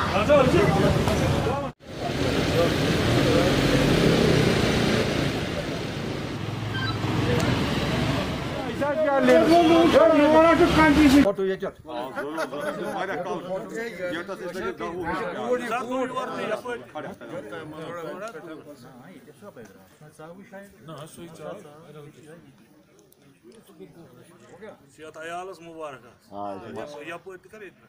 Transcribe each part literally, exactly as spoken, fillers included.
Sehat ayağınız mübarek. Yapı dikkat etme.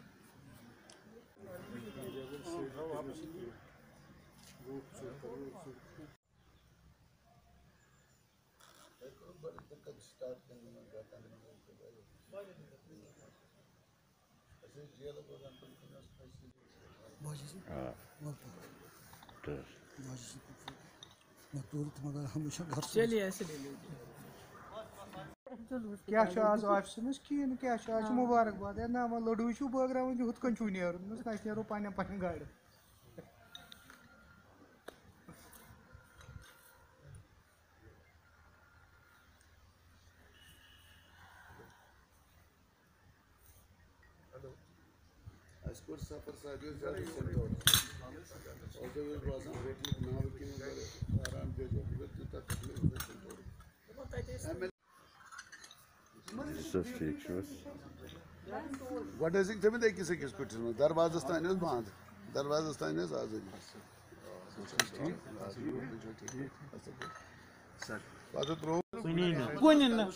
चलिए ऐसे ले लीजिए। क्या आज ऑफिस कहें क्या मुबारकबाद है ना लड़ू बगरा हुत कन नीर ना नो पे पे गाड़ What temi de ikisi kis kutusu darvazas tane band darvazas tane azadi sir bato pro कोई नहीं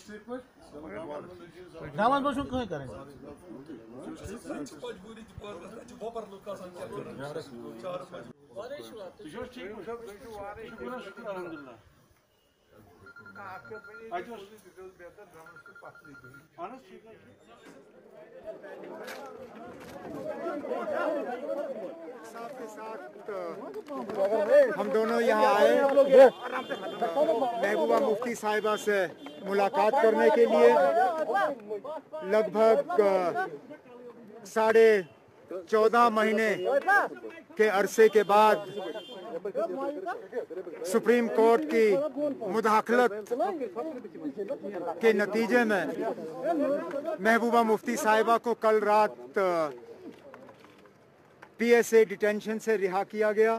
नमाज बसो कहीं करें हम दोनों यहाँ आए महबूबा मुफ्ती साहिबा से मुलाकात करने के लिए। लगभग साढ़े चौदह महीने के अरसे के बाद सुप्रीम कोर्ट की मुदाखलत के नतीजे में महबूबा मुफ्ती साहिबा को कल रात पीएसए डिटेंशन से रिहा किया गया।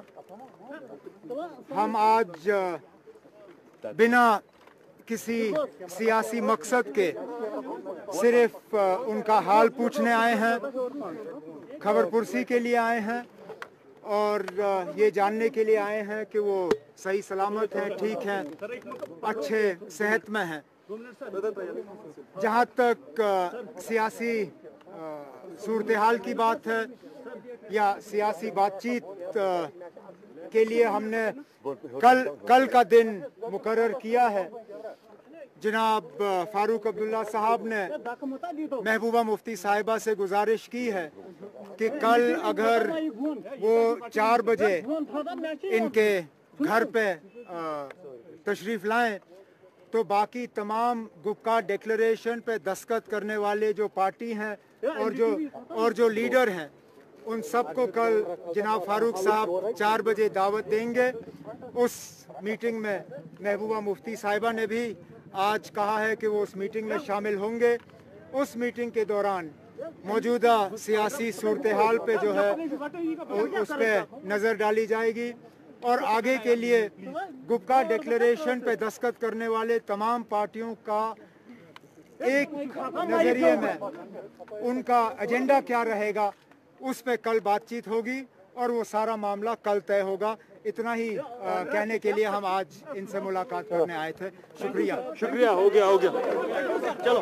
हम आज बिना किसी सियासी मकसद के सिर्फ उनका हाल पूछने आए हैं, खबरपुरसी के लिए आए हैं और ये जानने के लिए आए हैं कि वो सही सलामत हैं, ठीक हैं, अच्छे सेहत में हैं। जहाँ तक सियासी सूरत हाल की बात है या सियासी बातचीत के लिए हमने कल कल का दिन मुकर्रर किया है। जनाब फारूक अब्दुल्ला साहब ने महबूबा मुफ्ती साहिबा से गुजारिश की है कि कल अगर वो चार बजे इनके घर पे तशरीफ़ लाएं तो बाकी तमाम गुप्का डिक्लेरेशन पे दस्तखत करने वाले जो पार्टी हैं और जो और जो लीडर हैं उन सबको कल जनाब फारूक साहब चार बजे दावत देंगे। उस मीटिंग में महबूबा मुफ्ती साहिबा ने भी आज कहा है कि वो उस मीटिंग में शामिल होंगे। उस मीटिंग के दौरान मौजूदा सियासी सूरत हाल पे जो है उस पर नज़र डाली जाएगी और आगे के लिए गुप्का डिक्लेरेशन पे दस्तखत करने वाले तमाम पार्टियों का एक नज़रिए में उनका एजेंडा क्या रहेगा उस पे कल बातचीत होगी और वो सारा मामला कल तय होगा। इतना ही आ, कहने के लिए हम आज इनसे मुलाकात करने आए थे। शुक्रिया शुक्रिया हो गया हो गया चलो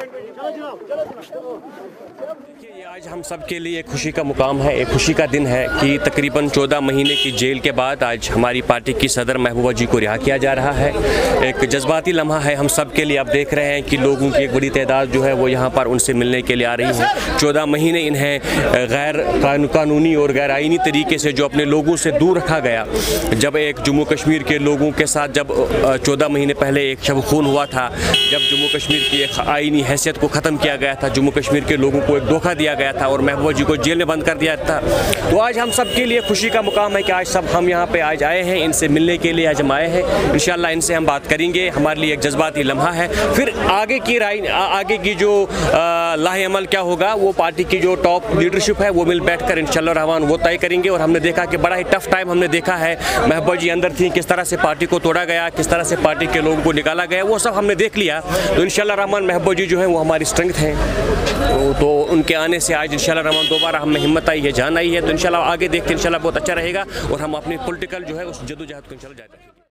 ये आज हम सब के लिए खुशी का मुकाम है, एक खुशी का दिन है कि तकरीबन चौदह महीने की जेल के बाद आज हमारी पार्टी की सदर महबूबा जी को रिहा किया जा रहा है। एक जज्बाती लम्हा है हम सब के लिए। आप देख रहे हैं कि लोगों की एक बड़ी तादाद जो है वो यहाँ पर उनसे मिलने के लिए आ रही है। चौदह महीने इन्हें गैर कानूनी और गैर आईनी तरीके से जो अपने लोगों से दूर रखा गया, जब एक जम्मू कश्मीर के लोगों के साथ जब चौदह महीने पहले एक शब खून हुआ था, जब जम्मू कश्मीर की एक आईनी हैसियत को ख़त्म किया गया था, जम्मू कश्मीर के लोगों को एक धोखा दिया गया था और महबूबा जी को जेल में बंद कर दिया था। तो आज हम सब के लिए खुशी का मुकाम है कि आज सब हम यहाँ पे आज आए हैं, इनसे मिलने के लिए आज हम आए हैं। इंशाल्लाह इनसे हम बात करेंगे, हमारे लिए एक जज्बाती लम्हा है। फिर आगे की राय आगे की जो लाहे अमल क्या होगा वो पार्टी की जो टॉप लीडरशिप है वो मिल बैठकर इंशाल्लाह रहमान वो तय करेंगे। और हमने देखा कि बड़ा ही टफ टाइम हमने देखा है, महबूबा जी अंदर थी, किस तरह से पार्टी को तोड़ा गया, किस तरह से पार्टी के लोगों को निकाला गया, वो सब हमने देख लिया। तो इंशाल्लाह रहमान महबूबा जी जो है वो हमारी स्ट्रेंथ हैं। तो, तो उनके आने से आज इंशाल्लाह रहमान दोबारा हमें हिम्मत आई है, जान आई है। तो इंशाल्लाह आगे देखते इंशाल्लाह बहुत अच्छा रहेगा और हम अपनी पॉलिटिकल जो है उस जद्दोजहद को इंशाल्लाह जारी रखेंगे।